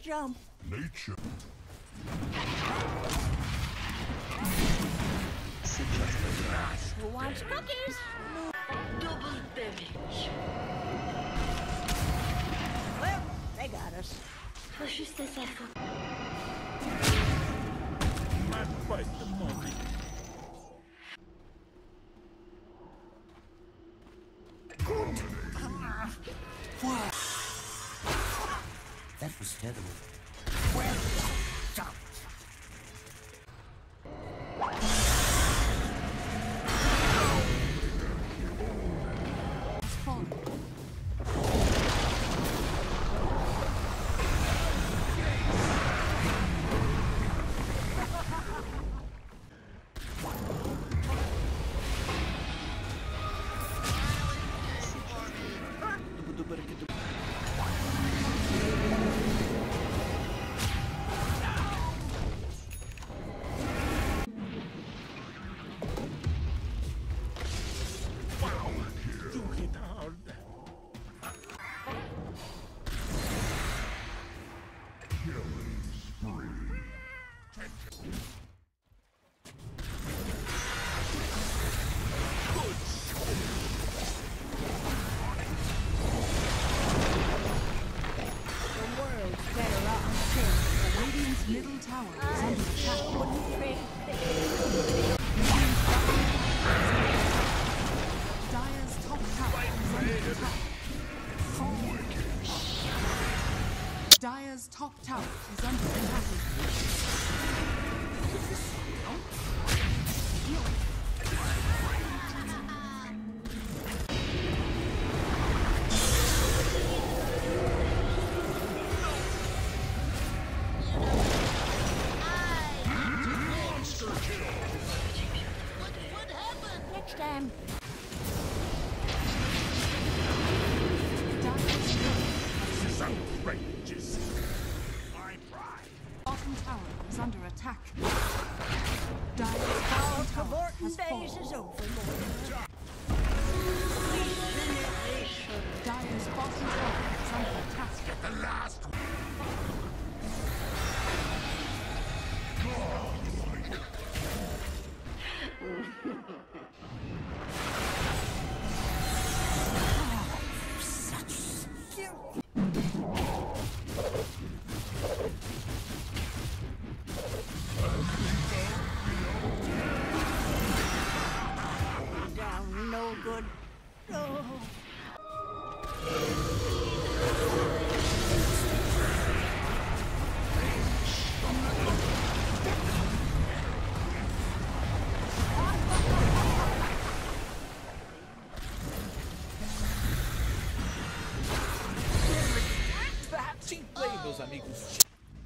jump. Nature. Who wants cookies? Double damage. Well, they got us. Faut juste ça, faut... Not quite the moment. That was terrible. Middle tower is under attack. Wouldn't trade. Dire's top tower is under attack. Dire's top tower is under attack. Next time. This is outrageous. My pride. Bottom tower is under attack. Dire's Our bottom tower cavorting has days fallen. is over, Lord. Dire's bottom tower is under attack. Get the last one. Down, no good. Oh. Sim, play, meus amigos.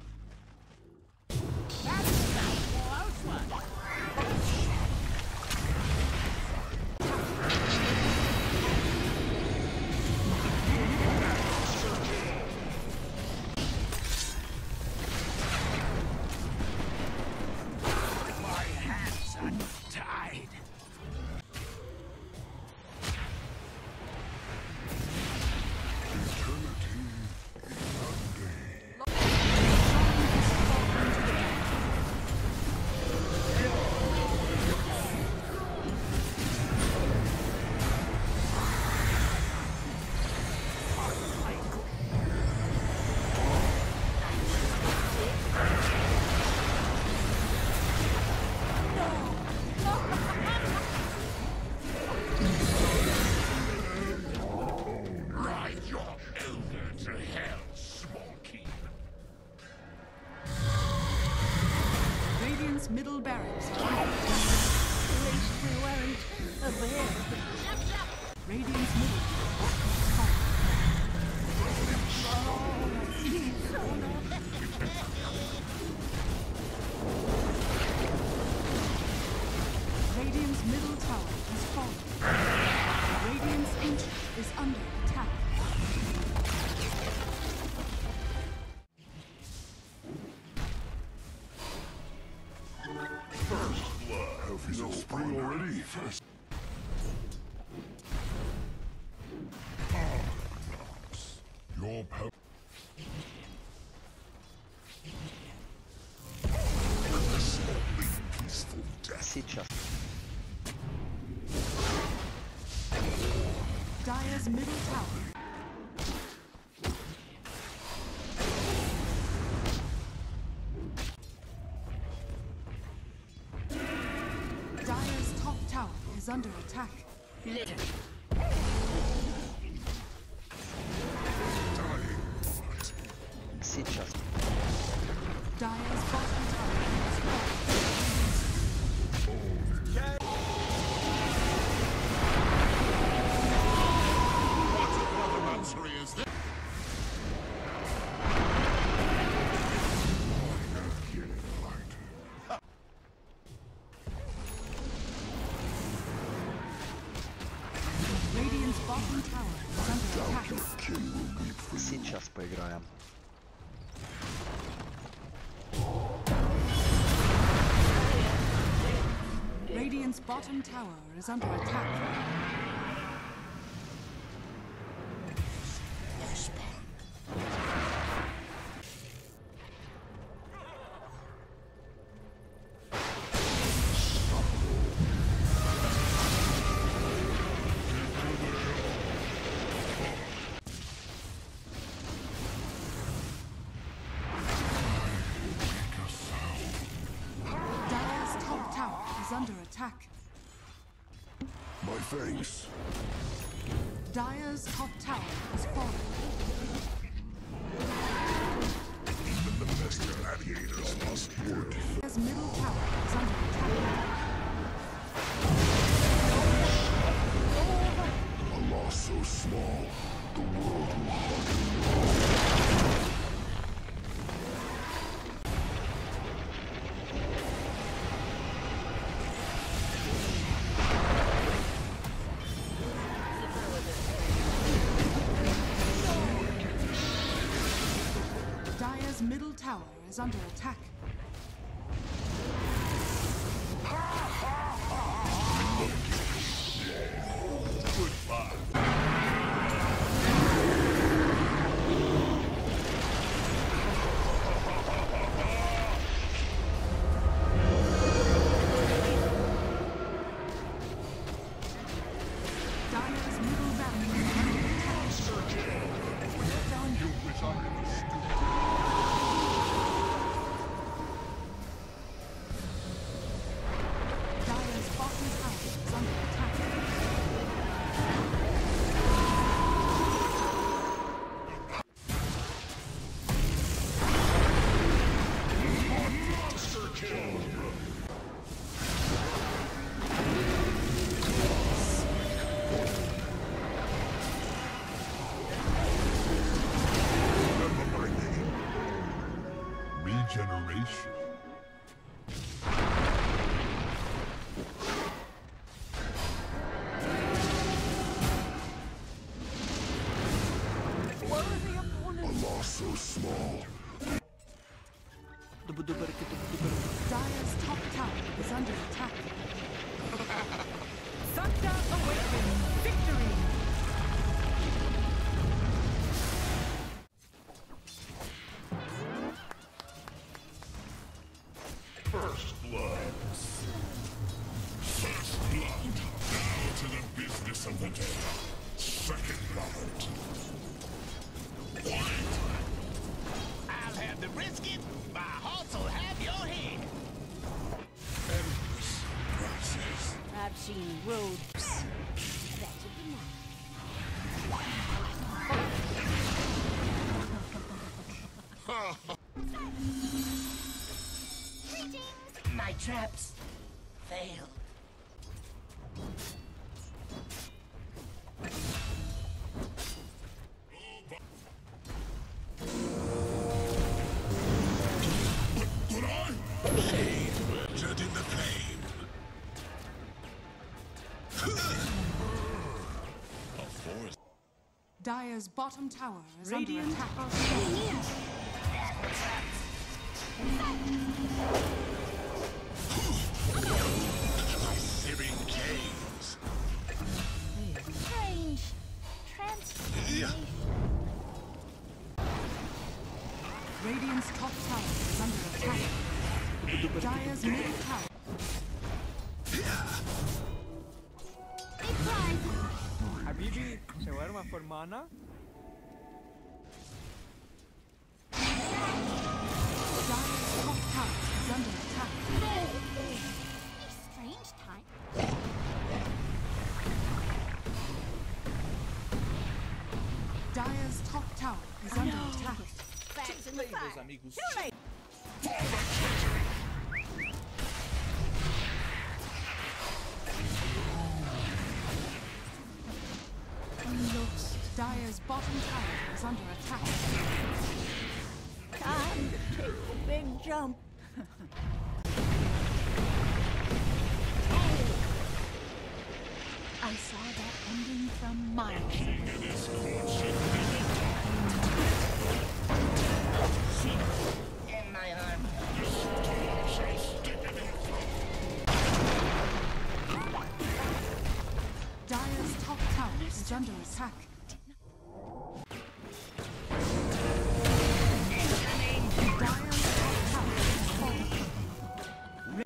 My hands are tied. Ride your elder to hell, small keep. Radiant's middle barracks are under attack. At least we weren't a bear. Radiant's middle barracks has fallen. Radiant's middle tower has fallen. Radiant's ancient is under attack. First blood. Have no spring already. First. Your power. Сейчас. Dire's middle tower. Dire's top tower is under attack. Later. Сейчас. Dire's bottom tower is falling. Radiant's bottom tower is under attack. Сейчас поиграем. Radiant's bottom tower is under attack. Dire's top tower is under attack. My thanks. Dire's top tower is falling. Even the best gladiators must work. Dire's middle tower is under attack. A loss so small, the world will hug. Dire's middle tower is under attack. Dire's middle barracks is under attack. You reside in the stupid. Dire's bottom tower is under attack. Monster kill. Remember my name. Regeneration. A loss so small. Dire's top tower is under attack. Thunder awakens. Victory. First blood. First blood. Now to the business of the day. Second blood. I'll have the brisket, my horse will have your head. Endless process. I've seen roads better than that. My traps failed. But I'm jetting the flame. A forest. Dire's bottom tower is Radiant under attack. are stronger. My searing gaze. Strange transformation. Radiant's top tower is under attack. Dire's middle tower. for mana? Dire's top tower is under attack. A strange time. Dire's top tower is under attack. Bags in the Play fire. those amigos. Too late. Dire's bottom tower is under attack. Time to take the big jump. I saw that ending from miles away. In my arm. Dire's top tower is under attack. Dire's top tower is falling.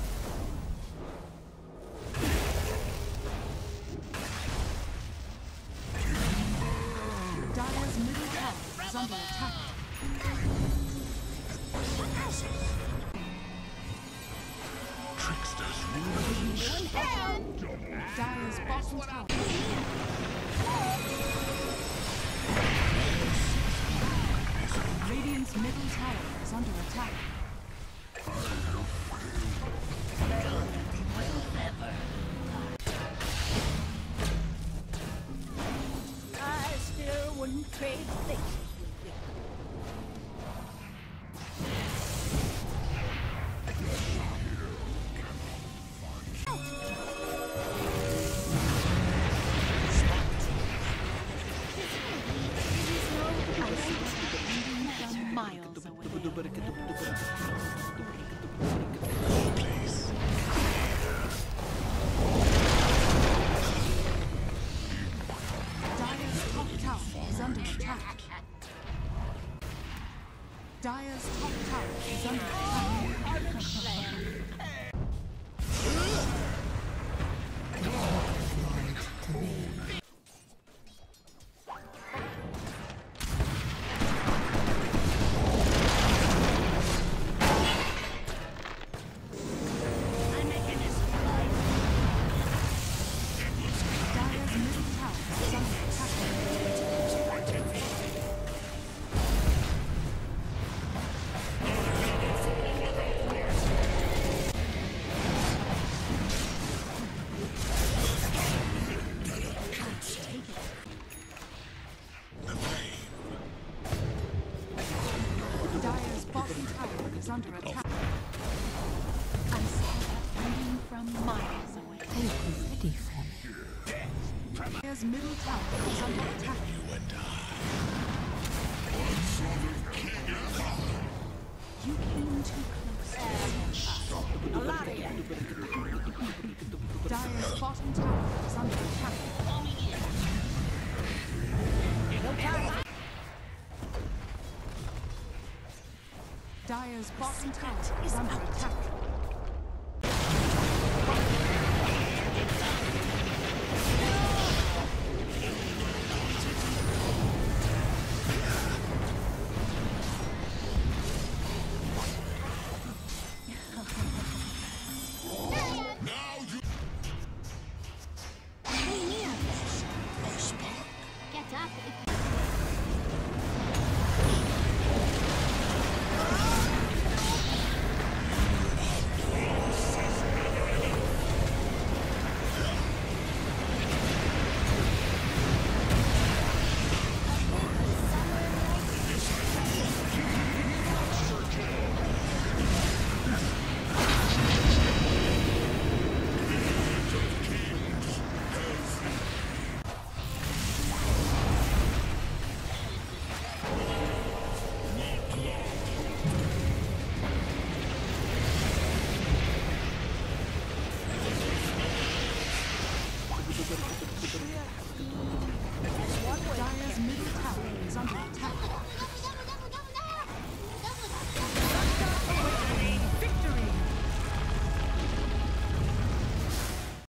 Dire's middle tower is under attack. Tricksters rule. Dire's bottom tower. Radiant's middle tower is under attack. I still wouldn't trade places with you. From miles away. Dire's top tower is under attack. Dire's top tower is under attack. Dire's middle tower is under attack. Dire's bottom tower is under attack. I saw that ending from miles away. They were ready for me. Dire's middle tower is under attack. You came too close. A lot of you. Dire's bottom tower is under attack. Dire's bottom tower is under attack. Get up if Dire's middle tower is under attack.